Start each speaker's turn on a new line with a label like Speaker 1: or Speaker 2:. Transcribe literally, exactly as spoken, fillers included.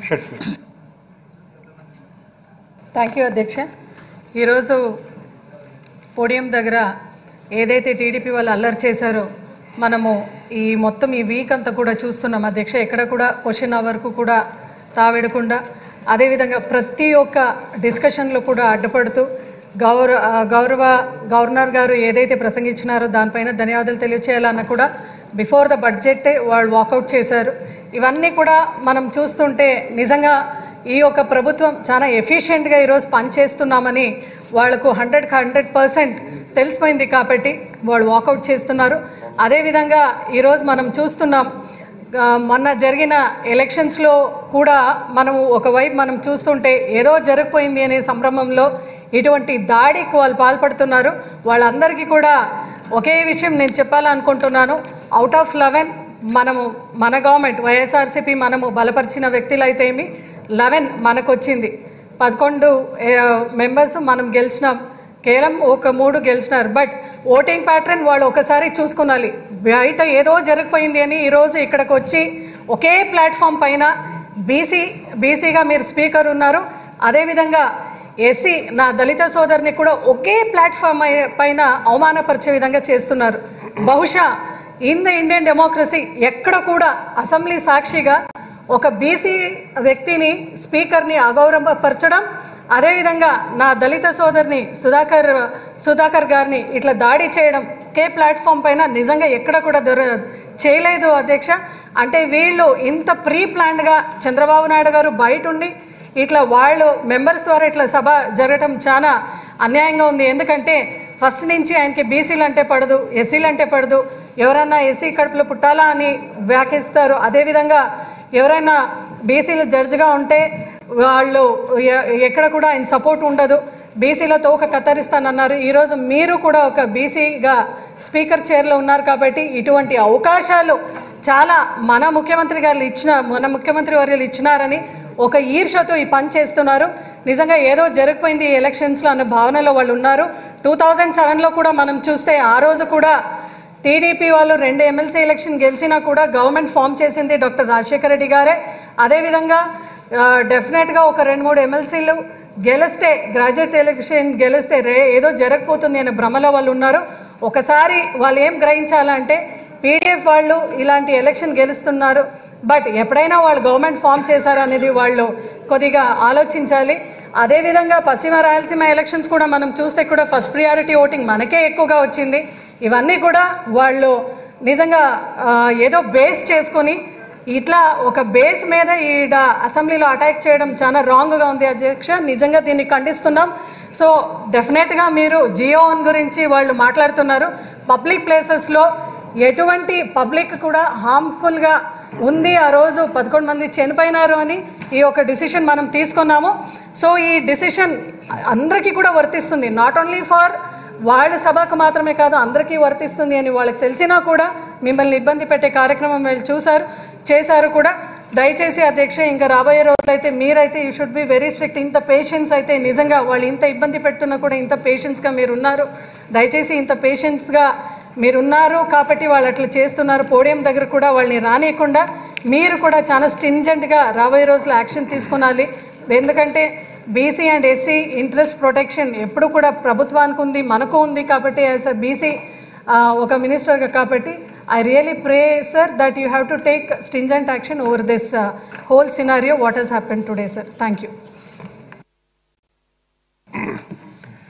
Speaker 1: Thank you అధ్యక్ష. ఈరోజు podium దగ్గర ఏదైతే టీడీపీ వాళ్ళు అల్లరి చేశారో మనము ఈ మొత్తం ఈ వీక్ అంతా కూడా చూస్తున్నాం అధ్యక్ష. ఎక్కడ కూడా క్వశ్చన్ అవర్కు కూడా తావిడకుండా అదేవిధంగా ప్రతి ఒక్క డిస్కషన్లో కూడా అడ్డుపడుతూ గౌరవ గౌరవ గవర్నర్ గారు ఏదైతే ప్రసంగించినారో దానిపైన ధన్యవాదాలు తెలియచేయాలన్న కూడా బిఫోర్ ద బడ్జెట్టే వాళ్ళు వాకౌట్ చేశారు. ఇవన్నీ కూడా మనం చూస్తుంటే నిజంగా ఈ యొక్క ప్రభుత్వం చాలా ఎఫిషియెంట్గా ఈరోజు పనిచేస్తున్నామని వాళ్లకు హండ్రెడ్కి హండ్రెడ్ పర్సెంట్ తెలిసిపోయింది కాబట్టి వాళ్ళు వాకౌట్ చేస్తున్నారు. అదేవిధంగా ఈరోజు మనం చూస్తున్నాం మొన్న జరిగిన ఎలక్షన్స్లో కూడా మనము ఒకవైపు మనం చూస్తుంటే ఏదో జరిగిపోయింది అనే సంభ్రమంలో ఇటువంటి దాడికి వాళ్ళు పాల్పడుతున్నారు. వాళ్ళందరికీ కూడా ఒకే విషయం నేను చెప్పాలనుకుంటున్నాను. అవుట్ ఆఫ్ లెవెన్ మనము మన గవర్నమెంట్ వైఎస్ఆర్సీపీ మనము బలపరిచిన వ్యక్తులు అయితే ఏమి లెవెన్ మనకు వచ్చింది, పదకొండు మెంబర్స్ మనం గెలిచినాం, కేవలం ఒక మూడు గెలిచినారు. బట్ ఓటింగ్ ప్యాటర్న్ వాళ్ళు ఒకసారి చూసుకునాలి. బయట ఏదో జరిగిపోయింది అని ఈరోజు ఇక్కడికి వచ్చి ఒకే ప్లాట్ఫామ్ పైన బీసీ బీసీగా మీరు స్పీకర్ ఉన్నారు, అదేవిధంగా ఎస్సీ నా దళిత సోదరిని కూడా ఒకే ప్లాట్ఫామ్ పైన అవమానపరిచే విధంగా చేస్తున్నారు. బహుశా ఇన్ ద ఇండియన్ డెమోక్రసీ ఎక్కడ కూడా అసెంబ్లీ సాక్షిగా ఒక బీసీ వ్యక్తిని స్పీకర్ని అగౌరవపరచడం, అదేవిధంగా నా దళిత సోదరిని సుధాకర్ సుధాకర్ గారిని ఇట్లా దాడి చేయడం కే ప్లాట్ఫామ్ పైన నిజంగా ఎక్కడ కూడా దొర చేయలేదు అధ్యక్ష. అంటే వీళ్ళు ఇంత ప్రీ ప్లాన్డ్గా చంద్రబాబు నాయుడు గారు బయట ఉండి ఇట్లా వాళ్ళు మెంబర్స్ ద్వారా ఇట్లా సభ జరగడం చాలా అన్యాయంగా ఉంది. ఎందుకంటే ఫస్ట్ నుంచి ఆయనకి బీసీలు అంటే పడదు, ఎస్సీలు అంటే పడదు, ఎవరన్నా ఎస్సీ కడుపులో పుట్టాలా అని వ్యాఖ్యానిస్తారు. అదేవిధంగా ఎవరైనా బీసీలు జడ్జిగా ఉంటే వాళ్ళు ఎక్కడ కూడా ఆయన సపోర్ట్ ఉండదు, బీసీలతో ఒక కత్తరిస్తానన్నారు. ఈరోజు మీరు కూడా ఒక బీసీగా స్పీకర్ చైర్లో ఉన్నారు కాబట్టి ఇటువంటి అవకాశాలు చాలా మన ముఖ్యమంత్రి గారు ఇచ్చిన మన ముఖ్యమంత్రి వర్యులు ఇచ్చినారని ఒక ఈర్షతో ఈ పని చేస్తున్నారు. నిజంగా ఏదో జరిగిపోయింది ఈ ఎలక్షన్స్లో అన్న భావనలో వాళ్ళు ఉన్నారు. టూ థౌజండ్ సెవెన్లో కూడా మనం చూస్తే ఆ రోజు కూడా టీడీపీ వాళ్ళు రెండు ఎమ్మెల్సీ ఎలక్షన్ గెలిచినా కూడా గవర్నమెంట్ ఫామ్ చేసింది డాక్టర్ రాజశేఖర రెడ్డి గారే. అదేవిధంగా డెఫినెట్గా ఒక రెండు మూడు ఎమ్మెల్సీలు గెలిస్తే గ్రాడ్యుయేట్ ఎలక్షన్ గెలిస్తే రే ఏదో జరగకపోతుంది అనే భ్రమలో వాళ్ళు ఉన్నారు. ఒకసారి వాళ్ళు ఏం గ్రహించాలంటే పీడీఎఫ్ వాళ్ళు ఇలాంటి ఎలక్షన్ గెలుస్తున్నారు, బట్ ఎప్పుడైనా వాళ్ళు గవర్నమెంట్ ఫామ్ చేశారు అనేది వాళ్ళు కొద్దిగా ఆలోచించాలి. అదేవిధంగా పశ్చిమ రాయలసీమ ఎలక్షన్స్ కూడా మనం చూస్తే కూడా ఫస్ట్ ప్రియారిటీ ఓటింగ్ మనకే ఎక్కువగా వచ్చింది. ఇవన్నీ కూడా వాళ్ళు నిజంగా ఏదో బేస్ చేసుకొని ఇట్లా ఒక బేస్ మీద ఈడ అసెంబ్లీలో అటాక్ చేయడం చాలా రాంగ్గా ఉంది అధ్యక్ష. నిజంగా దీన్ని ఖండిస్తున్నాం. సో డెఫినెట్గా మీరు జియో వన్ గురించి వాళ్ళు మాట్లాడుతున్నారు. పబ్లిక్ ప్లేసెస్లో ఎటువంటి పబ్లిక్ కూడా హార్మ్ఫుల్గా ఉంది. ఆ రోజు పదకొండు మంది చనిపోయినారు అని ఈ యొక్క డిసిషన్ మనం తీసుకున్నాము. సో ఈ డిసిషన్ అందరికీ కూడా వర్తిస్తుంది, నాట్ ఓన్లీ ఫర్ వాళ్ళ సభకు మాత్రమే కాదు అందరికీ వర్తిస్తుంది అని వాళ్ళకి తెలిసినా కూడా మిమ్మల్ని ఇబ్బంది పెట్టే కార్యక్రమం వీళ్ళు చూశారు చేశారు కూడా. దయచేసి అధ్యక్ష ఇంకా రాబోయే రోజులైతే మీరైతే you should be very strict. ఇంత పేషెన్స్ అయితే నిజంగా వాళ్ళు ఇంత ఇబ్బంది పెడుతున్నా కూడా ఇంత పేషెన్స్గా మీరు ఉన్నారు. దయచేసి ఇంత పేషెన్స్గా మీరున్నారు కాబట్టి వాళ్ళు అట్లా చేస్తున్నారు. పోడియం దగ్గర కూడా వాళ్ళని రానియకుండా మీరు కూడా చాలా స్ట్రింజెంట్గా రాబోయే రోజులు యాక్షన్ తీసుకునాలి. ఎందుకంటే BC and SC interest protection ఎప్పుడు కూడా ప్రభుత్వానికి ఉంది, మనకు ఉంది. కాబట్టి యాజ్ అ బీసీ ఒక మినిస్టర్గా కాబట్టి I really pray sir that you have to take stringent action over this whole scenario what he's happen today sir. Thank you.